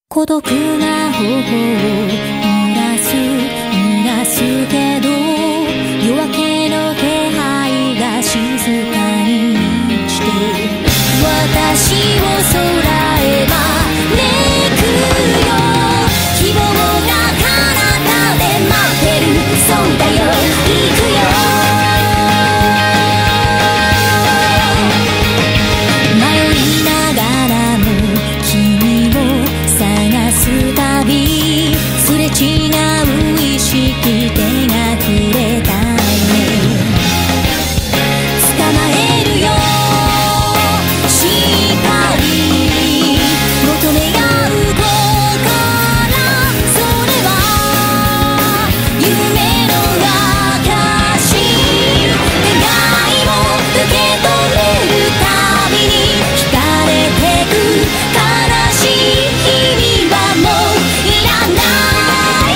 孤独な頬を濡らすけど、夜明けの気配が静かに満ちて、私を空へ招くよ。希望が彼方で待ってる。そうだよ、行くよ。迷いながらも君を探すたび、すれ違う意識、手がくれたいね。捕まえるよ、しっかり求め合う心、それは夢の証。願いを受け止めるたびに惹かれてく。悲しい日々はもういらない。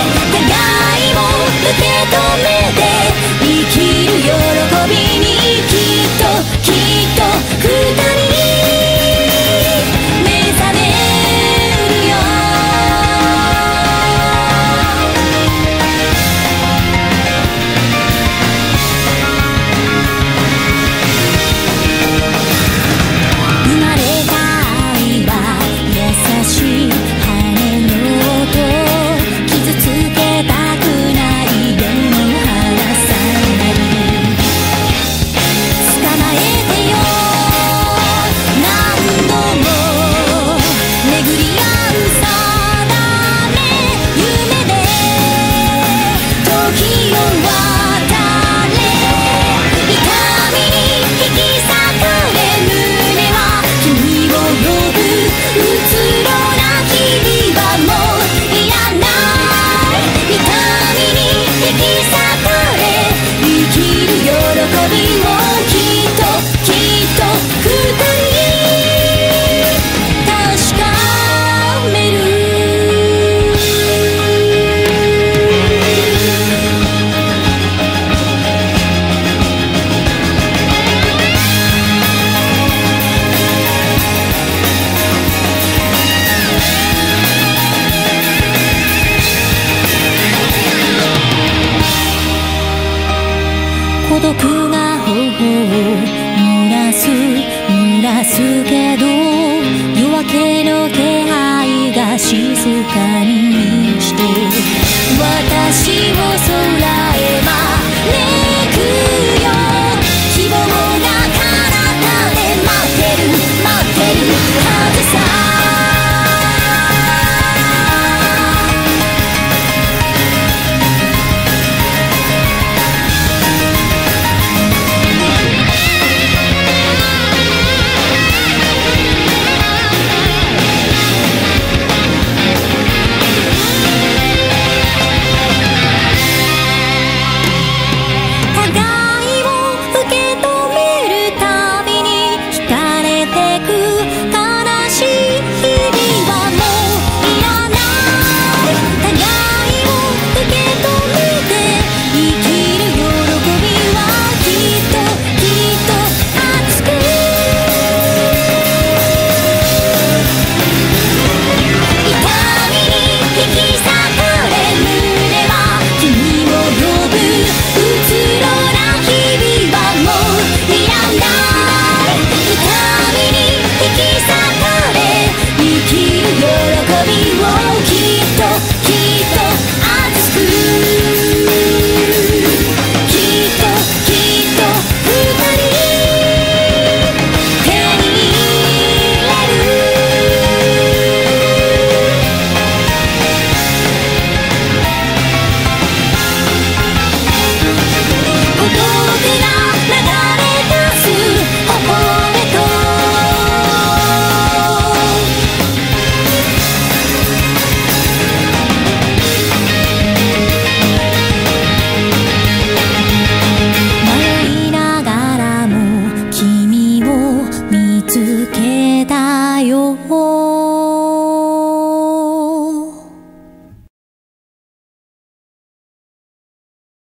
願いを受け止めて生きる喜びに、きっと二人目覚めるよ。生まれた愛は優しい羽の音、傷つけたくないでも離さない。捕まえてよ、何度も巡り合う定め、夢で時を渡れ。痛みに引き裂かれ、胸は君を呼ぶ。うつろな日々はもういらない。痛みに引き裂かれ、生きる喜びをきっと二人確かめる。孤独